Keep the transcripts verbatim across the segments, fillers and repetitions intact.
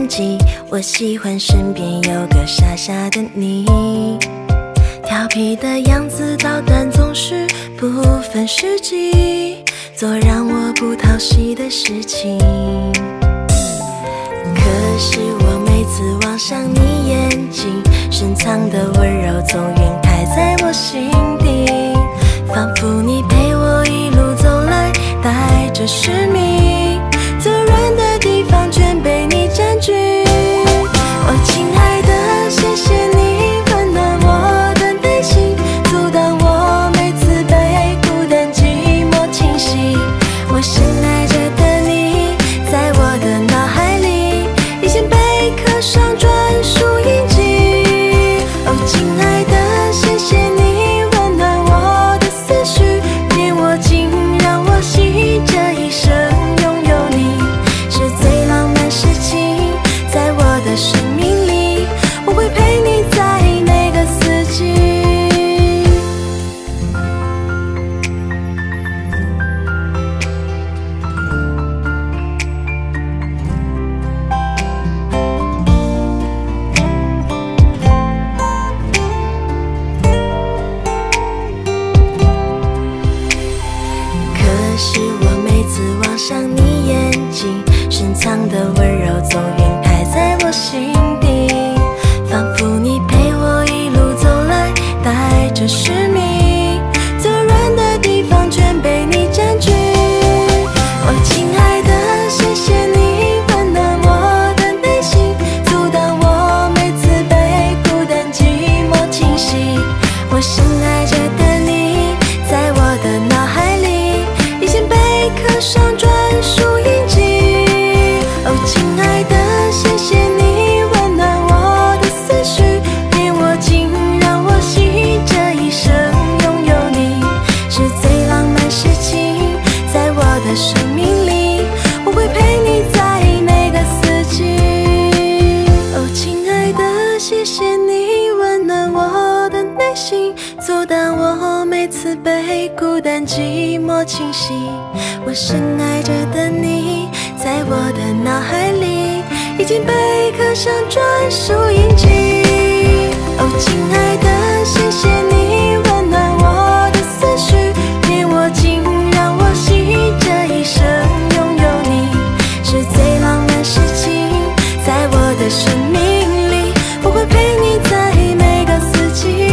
纪，我喜欢身边有个傻傻的你。调皮的样子，捣蛋总是不分时机，做让我不讨喜的事情。可是我每次望向你眼睛，深藏的温柔总晕开在我心底，仿佛你陪我一路走来，带着使命，最软的地方全被你占据。哦，亲爱的，谢谢你温暖我的内心，阻挡我每次被孤单寂寞侵袭。我深爱着的你，在我的脑海里已经被刻上专属印记。哦，亲爱的，谢谢你温暖我的思绪，变我竟让我喜，这一生拥有你是最浪漫事情。在我的生命里，我会陪你在每个四季。可是我每次望向你眼睛，深藏的温柔总晕开在我心底，仿佛你陪我一路走来，带着使命，最软的地方全被你占据。哦，亲爱的，谢谢你温暖我的内心，阻挡我每次被孤单寂寞侵袭。我深爱着的你，在我的脑海里已经被刻上专属印记。哦，亲爱的，谢谢你温暖我的思绪，变我竟让我喜，这一生拥有你是最浪漫事情。在我的生命里，我会陪你在每个四季。哦，亲爱的，谢谢你温暖我的内心，阻挡我每次被孤单寂寞侵袭。我深爱着的你，在我的脑海里已经被刻上专属印记。哦，亲爱的，谢谢你温暖我的思绪，变我竟让我喜，这一生拥有你是最浪漫事情。在我的生命里，我会陪你在每个四季。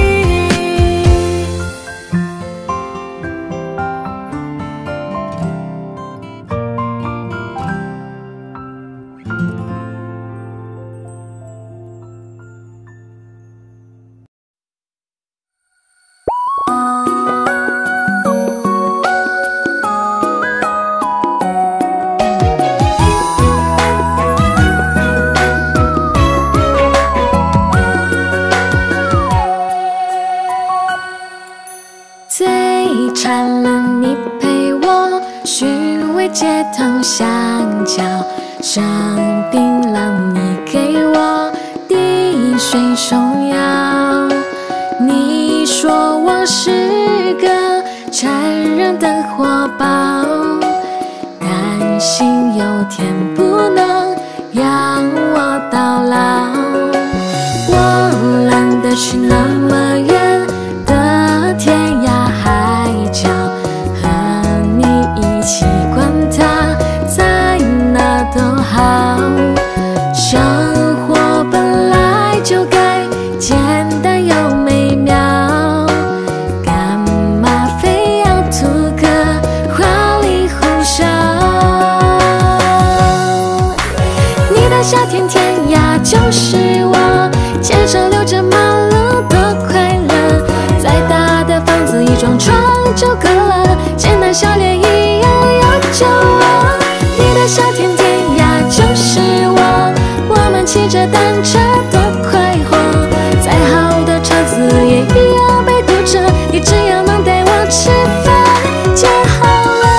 最馋了你陪我，虚伪街头巷角，上槟榔你给我滴水手摇。你说我是个残忍的活宝，担心有天不能养我到老。我懒得去那么远的天涯海角，和你一起管它在哪都好。生活本来就该简单又美妙，干嘛非要图个花里胡哨？你的夏天天涯就是我，肩上流着马路的快乐，再大的房子一幢窗就够了，简单笑脸一样有酒窝。你的夏天天涯就是我，我们骑着单车多快活，再好的车子也一样被堵着，你只要能带我吃饭就好了。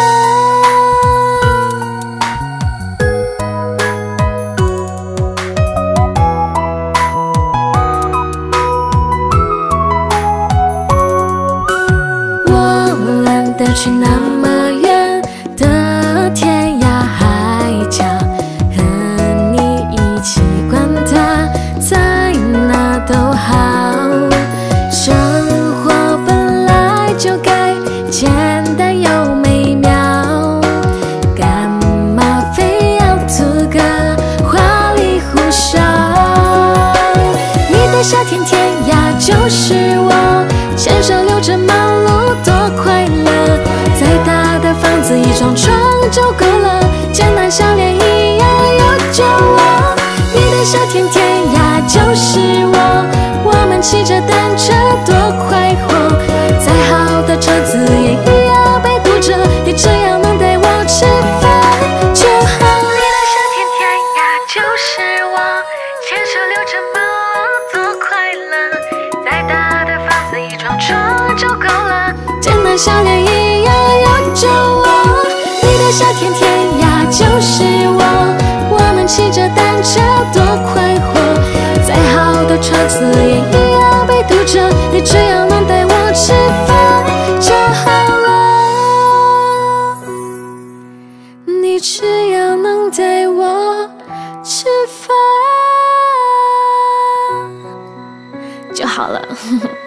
我懒得去那么远的天涯海角，和你一起项链一样有着我。你的小甜甜呀就是我，我们骑着单车多快活，再好的车子也一样被堵着，你只要能带我吃饭就好了，你只要能带我吃饭就好了。